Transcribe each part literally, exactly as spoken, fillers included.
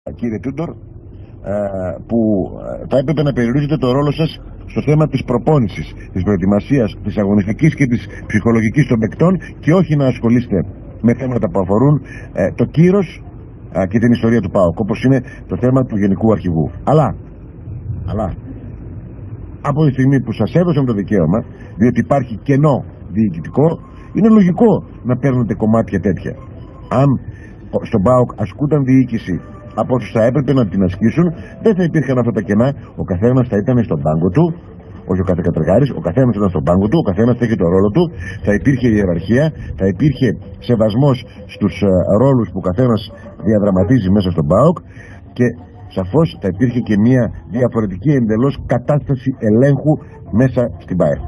κύριε Τούντορ, που θα έπρεπε να περιορίζετε το ρόλο σας στο θέμα της προπόνησης, της προετοιμασίας, της αγωνιστικής και της ψυχολογικής των παικτών, και όχι να ασχολείστε με θέματα που αφορούν ε, το κύρος ε, και την ιστορία του ΠΑΟΚ, όπως είναι το θέμα του Γενικού Αρχηγού. Αλλά, αλλά από τη στιγμή που σας έδωσαν το δικαίωμα, διότι υπάρχει κενό διοικητικό, είναι λογικό να παίρνετε κομμάτια τέτοια. Αν στον ΠΑΟΚ ασκούταν διοίκηση από όσους θα έπρεπε να την ασκήσουν, δεν θα υπήρχαν αυτά τα κενά. Ο καθένας θα ήταν στον πάγκο του, όχι ο κάθε κατεργάρης, ο καθένας ήταν στον πάγκο του, ο καθένας θα έχει το ρόλο του, θα υπήρχε ιεραρχία, θα υπήρχε σεβασμός στους uh, ρόλους που ο καθένας διαδραματίζει μέσα στον ΠΑΟΚ, και σαφώς θα υπήρχε και μια διαφορετική εντελώς κατάσταση ελέγχου μέσα στην ΠΑΕ.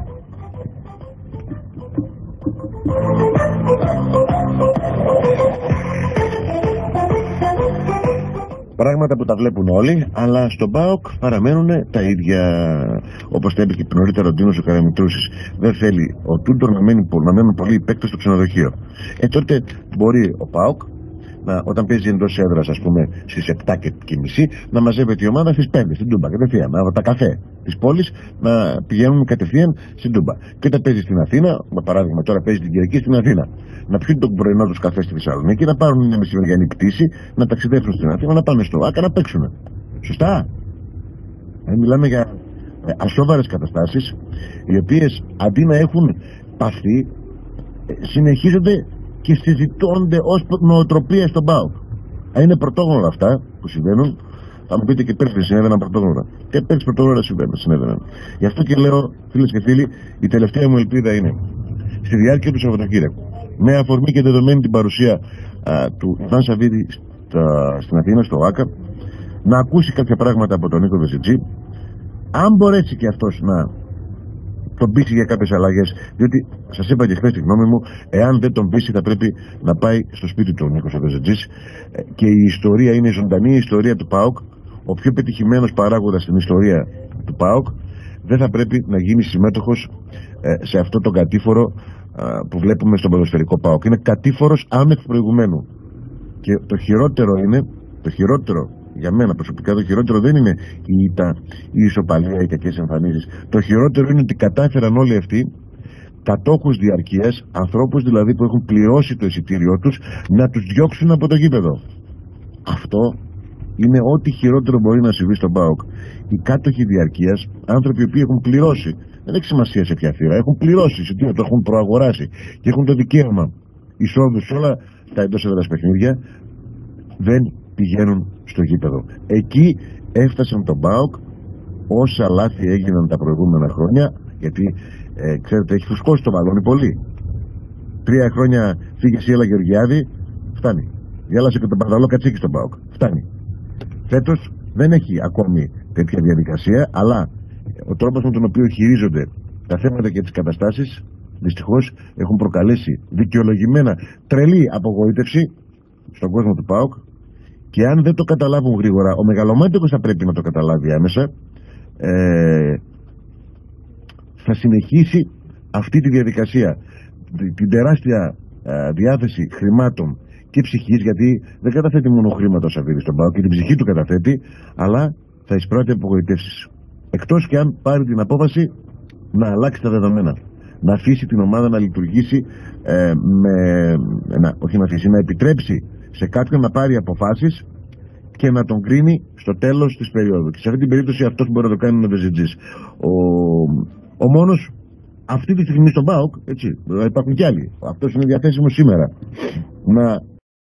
Πράγματα που τα βλέπουν όλοι, αλλά στον ΠΑΟΚ παραμένουν τα ίδια. Όπως τα είπε και νωρίτερα ο Ντίνος ο Καραμητρούσης, δεν θέλει ο Τούντορ να, να μένουν πολλοί οι παίκτες στο ξενοδοχείο. Ε, τότε μπορεί ο ΠΑΟΚ, να, όταν παίζει εντός έδρας, ας πούμε στις επτά και μισή, να μαζεύεται η ομάδα στις πέντε στην Τούμπα κατευθείαν, από τα καφέ της πόλης να πηγαίνουν κατευθείαν στην Τούμπα. Και όταν παίζει στην Αθήνα, για παράδειγμα τώρα παίζει την Κυριακή στην Αθήνα, να πιούν τον πρωινό τους καφέ στη Θεσσαλονίκη, να πάρουν μια μεσημεριανή πτήση, να ταξιδέψουν στην Αθήνα, να πάνε στο ΆΚΑ να παίξουν. Σωστά. Ε, μιλάμε για ε, ασόβαρες καταστάσεις, οι οποίες αντί να έχουν παθεί, ε, συνεχίζονται και συζητώνται ως νοοτροπία στον ΠΑΟΚ. Είναι πρωτόγνωρα αυτά που συμβαίνουν. Θα μου πείτε και πέρσι συνέβαιναν πρωτόγνωρα. Και πέρσι πρωτόγνωρα συνέβαιναν. Γι' αυτό και λέω, φίλες και φίλοι, η τελευταία μου ελπίδα είναι στη διάρκεια του Σαββατοκύριακου, με αφορμή και δεδομένη την παρουσία α, του Ιβάν Σαββίδη στην Αθήνα, στο ΆΚΑ, να ακούσει κάποια πράγματα από τον Νίκο Βεζιτζή, αν μπορέσει και αυτός να τον πείσει για κάποιες αλλαγές, διότι σας είπα και χθες τη γνώμη μου, εάν δεν τον πείσει θα πρέπει να πάει στο σπίτι του ο Νίκος Βεζιτζής, και η ιστορία είναι ζωντανή, η ιστορία του ΠΑΟΚ, ο πιο πετυχημένος παράγοντας στην ιστορία του ΠΑΟΚ δεν θα πρέπει να γίνει συμμέτοχος σε αυτό το κατήφορο που βλέπουμε στον ποδοσφαιρικό ΠΑΟΚ. Είναι κατήφορος άνευ προηγουμένου, και το χειρότερο είναι, το χειρότερο για μένα προσωπικά, το χειρότερο δεν είναι η ήττα, η ισοπαλία, οι κακές εμφανίσεις. Το χειρότερο είναι ότι κατάφεραν όλοι αυτοί, κατόχους διαρκείας, ανθρώπους δηλαδή που έχουν πληρώσει το εισιτήριό τους, να τους διώξουν από το γήπεδο. Αυτό είναι ό,τι χειρότερο μπορεί να συμβεί στον ΠΑΟΚ. Οι κάτοχοι διαρκείας, άνθρωποι οι οποίοι έχουν πληρώσει, δεν έχει σημασία σε ποια θύρα, έχουν πληρώσει εισιτήριο, το έχουν προαγοράσει και έχουν το δικαίωμα εισόδου σε όλα τα εντός έδρας παιχνίδια, δεν πηγαίνουν στο γήπεδο. Εκεί έφτασαν τον ΠΑΟΚ όσα λάθη έγιναν τα προηγούμενα χρόνια, γιατί ε, ξέρετε έχει φουσκώσει το βαλόνι πολύ. Τρία χρόνια φύγε Σιέλα Γεωργιάδη, φτάνει. Γέλασε και τον Παδαλό Κατσίκη στον ΠΑΟΚ, φτάνει. Φέτος δεν έχει ακόμη τέτοια διαδικασία, αλλά ο τρόπος με τον οποίο χειρίζονται τα θέματα και τις καταστάσεις δυστυχώς έχουν προκαλέσει δικαιολογημένα τρελή απογοήτευση στον κόσμο του ΠΑΟΚ. Και αν δεν το καταλάβουν γρήγορα, ο μεγαλομέτωχος θα πρέπει να το καταλάβει άμεσα, ε, θα συνεχίσει αυτή τη διαδικασία, την τεράστια ε, διάθεση χρημάτων και ψυχής, γιατί δεν καταθέτει μόνο χρήματα ο Σαββίδης στον ΠΑΟΚ, και την ψυχή του καταθέτει, αλλά θα εισπράττει απογοητεύσεις. Εκτός και αν πάρει την απόφαση να αλλάξει τα δεδομένα, να αφήσει την ομάδα να λειτουργήσει, ε, με, να, όχι να αφήσει, να επιτρέψει σε κάποιον να πάρει αποφάσεις και να τον κρίνει στο τέλος της περίοδου. Και σε αυτή την περίπτωση αυτός μπορεί να το κάνει ο Βεζιτζής. Ο, ο μόνος αυτή τη στιγμή στον ΠΑΟΚ, έτσι, υπάρχουν κι άλλοι, αυτός είναι διαθέσιμος σήμερα, να